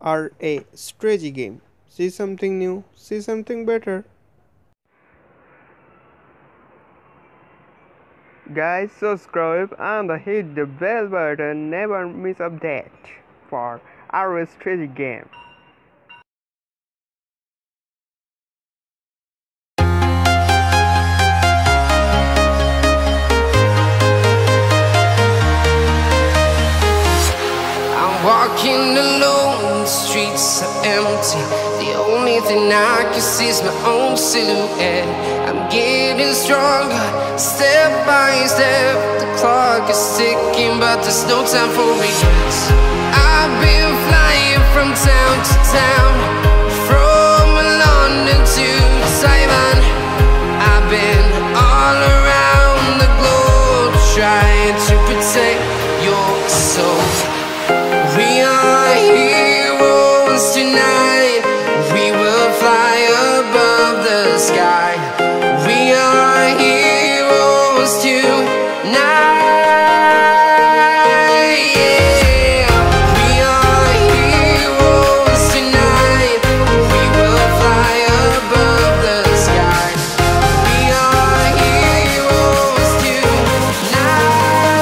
are a strategy game. See something new, see something better. Guys, subscribe and hit the bell button, never miss update for our strategy game. Walking alone, the streets are empty. The only thing I can see is my own silhouette. I'm getting stronger, step by step. The clock is ticking, but there's no time for regrets. I've been flying from town to town, from London to Taiwan. I've been all around the globe, trying to protect your soul. We are heroes tonight. We will fly above the sky. We are heroes tonight. Yeah. We are heroes tonight. We will fly above the sky. We are heroes tonight.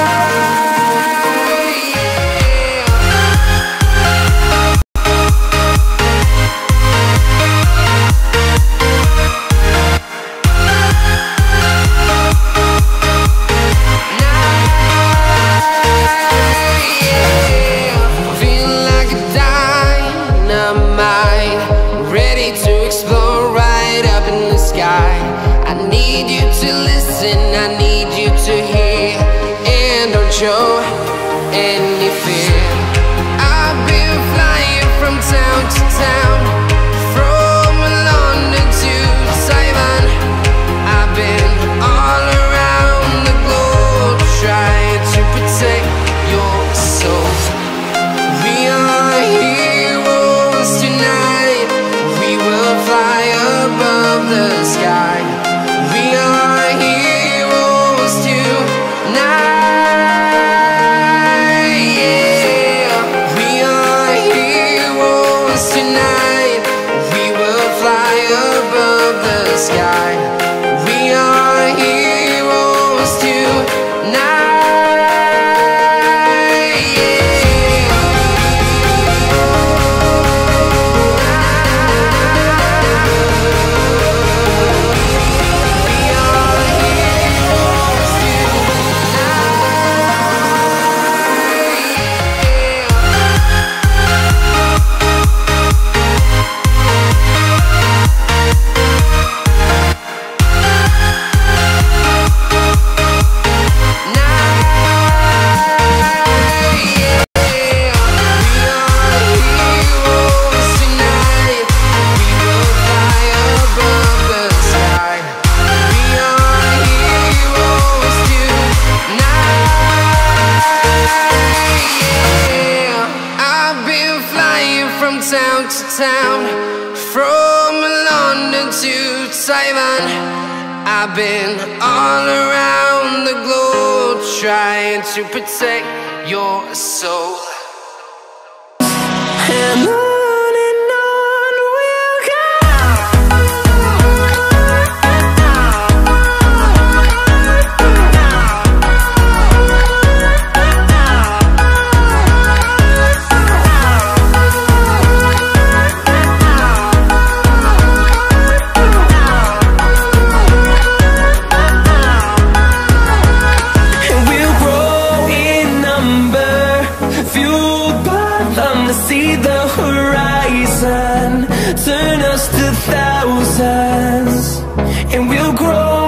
I need you to hear and don't show any fear. I've been flying from town to town, from London to Taiwan. I've been all around the globe, trying to protect your soul. We are heroes tonight. We will fly above the sky. We are heroes tonight. Yeah. We are heroes tonight. We will fly above the sky. We are heroes tonight. Town to town, from London to Taiwan. I've been all around the globe, trying to protect your soul. And on we'll go. See the horizon, turn us to thousands, and we'll grow.